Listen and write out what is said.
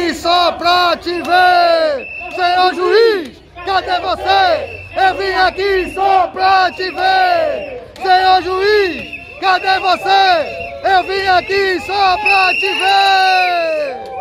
Só pra te ver, senhor juiz, cadê você? Eu vim aqui só pra te ver, senhor juiz, cadê você? Eu vim aqui só pra te ver.